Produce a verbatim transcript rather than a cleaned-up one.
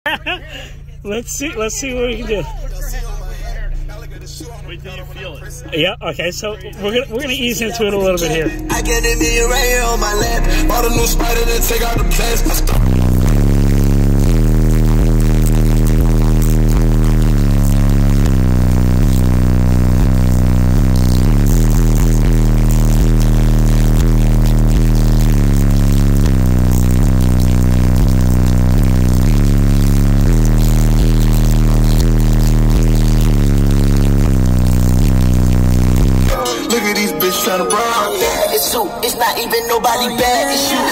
Let's see. Let's see what we can do. Wait till you feel it. Yeah. Okay. So we're gonna we're gonna ease into it a little bit here. I get a million right here on my lap. Bought a new spider that take out the plastic. Tryna brag. It's you, it's not even nobody bad, it's you.